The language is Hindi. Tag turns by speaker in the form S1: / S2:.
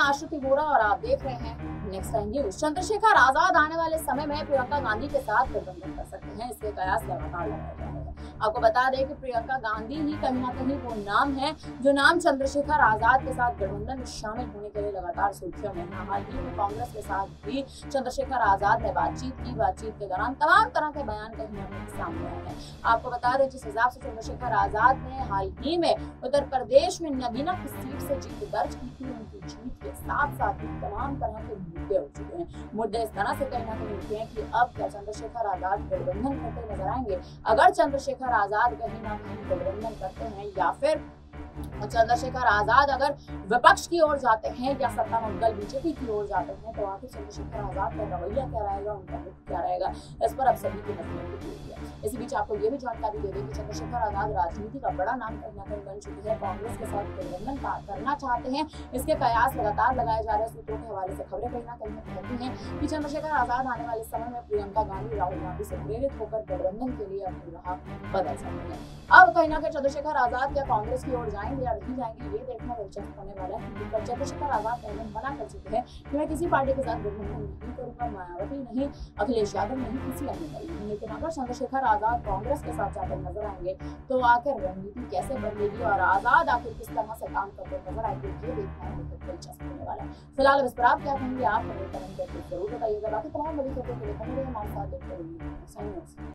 S1: आश्रुति वोरा और आप देख रहे हैं next time news. Chandrashekhar Azad आने वाले समय में प्रियंका गांधी के साथ गठबंधन कर सकते हैं, इसके कयास लगातार लगाए जा रहे हैं। आपको बता दें कि प्रियंका गांधी ही कहीं ना कहीं वो नाम है जो नाम चंद्रशेखर आजाद के साथ गठबंधन में शामिल होने के लिए लगातार सुर्खियों में है। हाल ही में कांग्रेस के साथ भी चंद्रशेखर आजाद ने बातचीत की। बातचीत के दौरान तमाम तरह के बयान कहीं ना कहीं सामने आए हैं। आपको बता दें जिस हिसाब से चंद्रशेखर आजाद ने हाल ही में उत्तर प्रदेश में नगीना की सीट से जीत दर्ज की थी, उनकी जीत के साथ साथ ही तमाम तरह के मुद्दे उठ चुके हैं। मुद्दे इस तरह से कहीं ना कहीं उठे हैं कि अब क्या चंद्रशेखर आजाद गठबंधन करते नजर आएंगे। अगर चंद्रशेखर आजाद कहीं ना कहीं गठबंधन करते हैं या फिर चंद्रशेखर आजाद अगर विपक्ष की ओर जाते हैं या सत्तारूढ़ दल बीजेपी की ओर जाते हैं, तो आखिर चंद्रशेखर आजाद का रवैया क्या रहेगा, उनका रुख क्या रहेगा, इस पर अब सभी की नजरें टिकी हुई है। इसी बीच आपको ये भी जानकारी दे दें कि चंद्रशेखर आजाद राजनीति का बड़ा नाम कहीं ना कहीं बन चुकी है। कांग्रेस के साथ गठबंधन करना चाहते हैं, इसके कयास लगातार लगाए जा रहे सूत्रों के हवाले से खबरें कहीं ना कहीं कहती हैं कि चंद्रशेखर आजाद आने वाले समय में प्रियंका गांधी राहुल गांधी से प्रेरित होकर गठबंधन के लिए अपनी राह बदल सकते हैं। अब कहीं ना कहीं चंद्रशेखर आजाद क्या कांग्रेस की ओर जाएंगे या नहीं जाएंगे, ये देखना दिलचस्प होने वाला है। क्योंकि चंद्रशेखर आजाद पहले मना कर चुके हैं कि मैं किसी पार्टी के साथ गठबंधन नहीं करूंगा, मायावती नहीं, अखिलेश यादव नहीं, किसी अन्य दल नहीं। लेकिन अगर चंद्रशेखर आजाद कांग्रेस के साथ जाकर नजर आएंगे तो आखिर रणनीति कैसे बदलेगी और आजाद आखिर किस तरह से काम करते नजर आएंगे, ये देखना दिलचस्प होने वाला है। फिलहाल इस पर आप क्या कहेंगे, आप कमेंट करके जरूर बताइएगा। बाकी तमाम बड़ी खबरों के लिए हमारे साथ देखते रहिए।